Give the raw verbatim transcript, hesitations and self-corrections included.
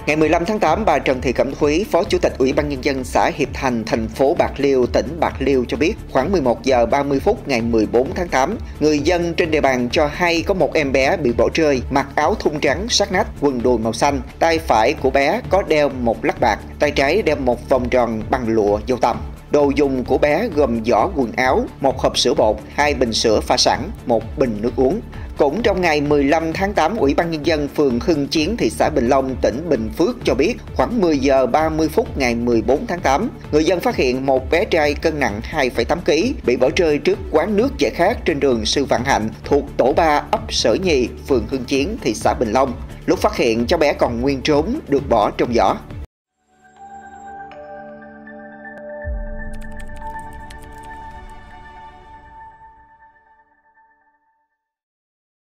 Ngày mười lăm tháng tám, bà Trần Thị Cẩm Thúy, Phó Chủ tịch Ủy ban Nhân dân xã Hiệp Thành, thành phố Bạc Liêu, tỉnh Bạc Liêu cho biết khoảng mười một giờ ba mươi phút ngày mười bốn tháng tám, người dân trên địa bàn cho hay có một em bé bị bỏ rơi, mặc áo thun trắng sát nách, quần đùi màu xanh, tay phải của bé có đeo một lắc bạc, tay trái đeo một vòng tròn bằng lụa dâu tằm. Đồ dùng của bé gồm giỏ quần áo, một hộp sữa bột, hai bình sữa pha sẵn, một bình nước uống. Cũng trong ngày mười lăm tháng tám, Ủy ban Nhân dân phường Hưng Chiến, thị xã Bình Long, tỉnh Bình Phước cho biết khoảng mười giờ ba mươi phút ngày mười bốn tháng tám, người dân phát hiện một bé trai cân nặng hai phẩy tám ki lô gam bị bỏ rơi trước quán nước giải khát trên đường Sư Vạn Hạnh thuộc tổ ba ấp Sở Nhì, phường Hưng Chiến, thị xã Bình Long. Lúc phát hiện, cháu bé còn nguyên trốn, được bỏ trong giỏ.